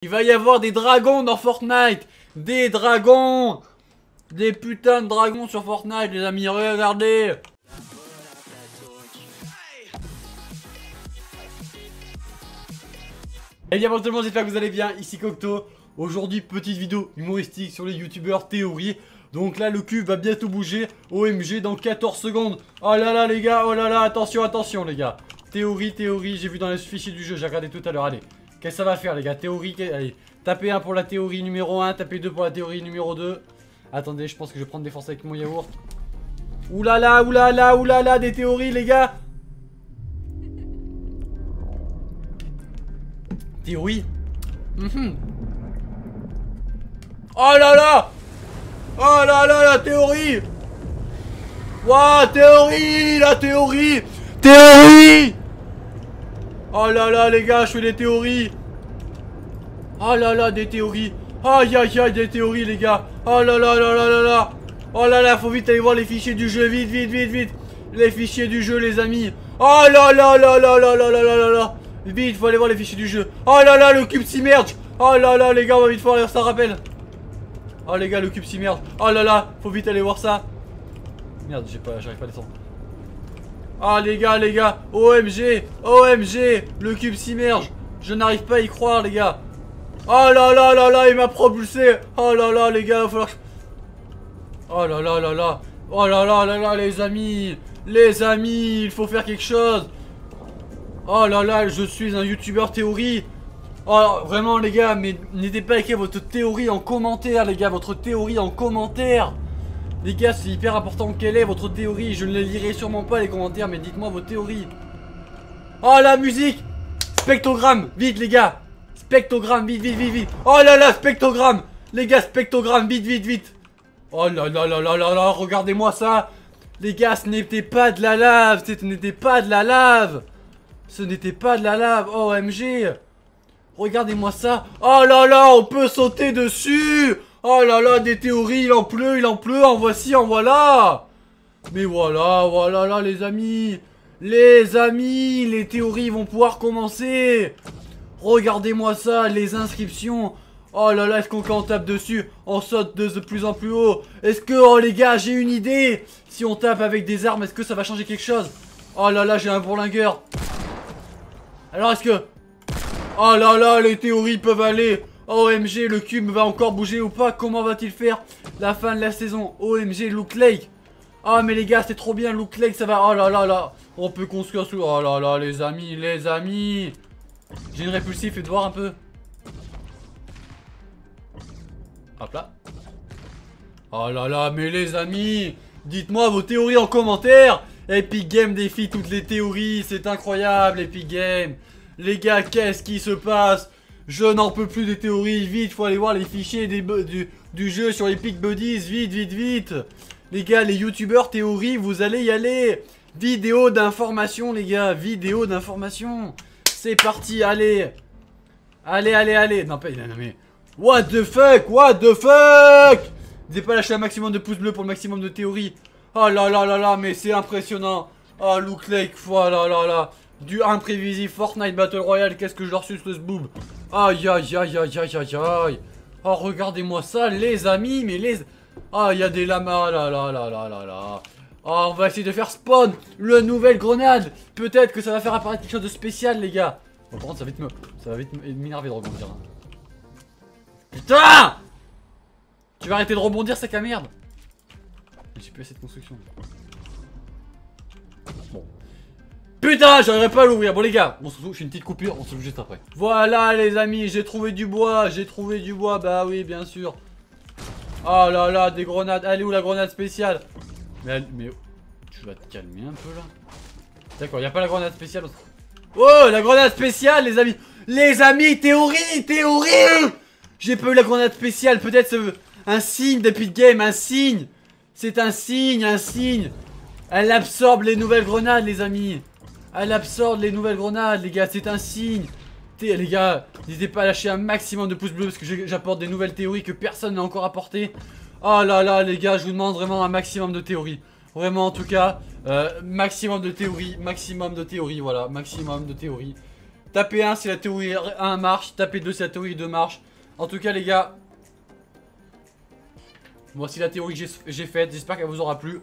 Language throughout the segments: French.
Il va y avoir des dragons dans Fortnite. Des dragons. Des putains de dragons sur Fortnite, les amis. Regardez. Et bien bonjour tout le monde, j'espère que vous allez bien. Ici Cocteau. Aujourd'hui, petite vidéo humoristique sur les youtubeurs théorie. Donc là, le cul va bientôt bouger. OMG dans 14 secondes. Oh là là, les gars. Oh là là, attention, attention, les gars. Théorie. J'ai vu dans les fichiers du jeu. J'ai regardé tout à l'heure. Allez. Qu'est-ce que ça va faire, les gars? Théorie. Allez. Tapez 1 pour la théorie numéro 1. Tapez 2 pour la théorie numéro 2. Attendez, je pense que je vais prendre des forces avec mon yaourt. Oulala, oulala, oulala, des théories, les gars. Théorie. Oh là là. Oh là là, la théorie. Waouh, théorie, la théorie. Théorie. Oh là là, les gars, je fais des théories. Oh là là, des théories. Aïe aïe aïe, des théories, les gars. Oh là là là là là là. Oh là là, faut vite aller voir les fichiers du jeu. Vite, vite, vite, vite. Les fichiers du jeu, les amis. Oh là là là là là là là là là là. Vite, faut aller voir les fichiers du jeu. Oh là là, le cube s'immerge. Oh là là, les gars, on va vite faire ça rappelle. Oh les gars, le cube s'immerge. Oh là là, faut vite aller voir ça. Merde, j'arrive pas à descendre. Ah les gars, OMG, OMG, le cube s'immerge. Je n'arrive pas à y croire, les gars. Oh là là là là, il m'a propulsé. Oh là là, les gars, il va falloir que... Oh là là là là. Oh là là là là, les amis. Les amis, il faut faire quelque chose. Oh là là, je suis un youtubeur théorie. Oh vraiment, les gars, mais n'hésitez pas à écrire votre théorie en commentaire, les gars. Votre théorie en commentaire. Les gars, c'est hyper important. Quelle est votre théorie? Je ne les lirai sûrement pas les commentaires, mais dites-moi vos théories. Oh la musique. Spectrogramme, vite les gars. Spectrogramme, vite, vite, vite, vite. Oh là là, spectrogramme. Les gars, spectrogramme, vite, vite, vite. Oh là là là là là là, regardez-moi ça. Les gars, ce n'était pas de la lave. Ce n'était pas de la lave. Ce n'était pas de la lave. OMG. Regardez-moi ça. Oh là là, on peut sauter dessus. Oh là là, des théories, il en pleut, en voici, en voilà. Mais voilà, voilà là, les amis. Les amis, les théories vont pouvoir commencer. Regardez-moi ça, les inscriptions. Oh là là, est-ce qu'on quand on tape dessus, on saute de plus en plus haut? Est-ce que, oh les gars, j'ai une idée. Si on tape avec des armes, est-ce que ça va changer quelque chose? Oh là là, j'ai un bourlingueur. Alors est-ce que... Oh là là, les théories peuvent aller. OMG, le cube va encore bouger ou pas? Comment va-t-il faire la fin de la saison? OMG, Loot Lake. Ah mais les gars, c'est trop bien, Loot Lake, ça va... Oh là là là. On peut construire sous... Oh là là, les amis, les amis. J'ai une répulsif, faites voir un peu. Hop là. Oh là là, mais les amis, dites-moi vos théories en commentaire. Epic Game défie toutes les théories, c'est incroyable, Epic Game. Les gars, qu'est-ce qui se passe? Je n'en peux plus des théories, vite, faut aller voir les fichiers du jeu sur Epic Buddies, vite, vite, vite. Les gars, les youtubeurs théories, vous allez y aller. Vidéo d'information, les gars, vidéo d'information. C'est parti, allez. Allez, allez, allez. Non, pas, non mais... What the fuck? What the fuck? N'hésitez pas à lâcher un maximum de pouces bleus pour le maximum de théories. Oh là là là là, mais c'est impressionnant. Oh, Loot Lake, oh là là là. Du imprévisible Fortnite Battle Royale, qu'est-ce que je leur suce le zboob. Aïe aïe aïe aïe aïe aïe aïe. Oh, regardez-moi ça, les amis, mais les... Ah, il y a des lamas, là là là là là là. Oh, on va essayer de faire spawn le nouvelle grenade. Peut-être que ça va faire apparaître quelque chose de spécial, les gars. Bon, par contre, ça va vite m'énerver de rebondir. Hein. Putain! Tu vas arrêter de rebondir, sac à merde. J'ai plus assez de construction. Bon. Putain, j'arriverai pas à l'ouvrir. Bon les gars, on se retrouve, je fais une petite coupure, on se retrouve juste après. Voilà les amis, j'ai trouvé du bois, bah oui bien sûr. Oh là là, des grenades, elle est où la grenade spéciale? Mais tu vas te calmer un peu là. D'accord, y a pas la grenade spéciale. Oh, la grenade spéciale les amis. Les amis, théorie, théorie. J'ai pas eu la grenade spéciale, peut-être un signe d'Epic Game, un signe. C'est un signe, un signe. Elle absorbe les nouvelles grenades les amis. Elle absorbe les nouvelles grenades les gars, c'est un signe. Les gars, n'hésitez pas à lâcher un maximum de pouces bleus parce que j'apporte des nouvelles théories que personne n'a encore apportées. Oh là là les gars, je vous demande vraiment un maximum de théories. Vraiment en tout cas, maximum de théories, voilà, maximum de théories. Tapez 1 si la théorie 1 marche. Tapez 2 si la théorie 2 marche. En tout cas, les gars, voici la théorie que j'ai faite. J'espère qu'elle vous aura plu. De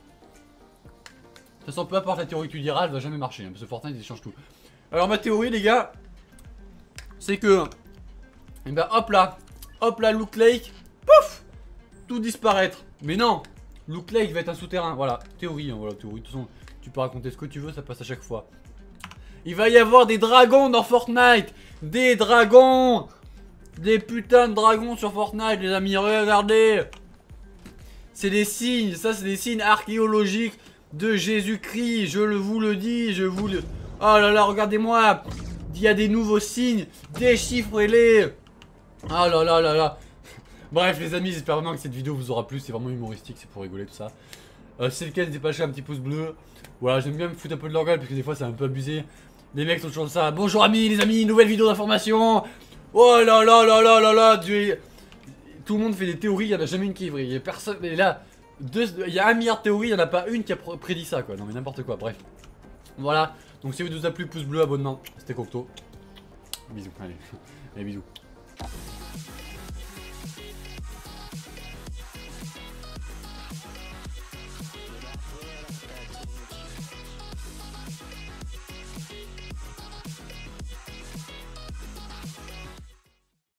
toute façon, peu importe la théorie que tu diras, elle va jamais marcher. Hein, parce que Fortnite, il change tout. Alors, ma théorie, les gars, c'est que, et ben, hop là, Loot Lake, pouf, tout disparaître. Mais non, Loot Lake va être un souterrain. Voilà, théorie, hein, voilà, théorie. De toute façon, tu peux raconter ce que tu veux, ça passe à chaque fois. Il va y avoir des dragons dans Fortnite. Des dragons. Des putains de dragons sur Fortnite, les amis, regardez. C'est des signes, ça c'est des signes archéologiques de Jésus-Christ. Je vous le dis, je vous le... Oh là là, regardez-moi. Il y a des nouveaux signes, déchiffrez-les. Oh là là là là. Bref les amis, j'espère vraiment que cette vidéo vous aura plu. C'est vraiment humoristique, c'est pour rigoler tout ça. Si c'est le cas, n'hésitez pas à lâcher un petit pouce bleu. Voilà, j'aime bien me foutre un peu de leur gueule parce que des fois c'est un peu abusé. Les mecs sont toujours ça. Bonjour amis, les amis, nouvelle vidéo d'information. Oh là là là là là là. Tout le monde fait des théories, il n'y en a jamais une qui est vraie. Il y a personne. Mais là, il y a 1 milliard de théories, il n'y en a pas une qui a prédit ça quoi. Non mais n'importe quoi, bref. Voilà, donc si vous vous a plu, pouce bleu, abonnement. C'était Cocteau. Bisous, allez, allez bisous.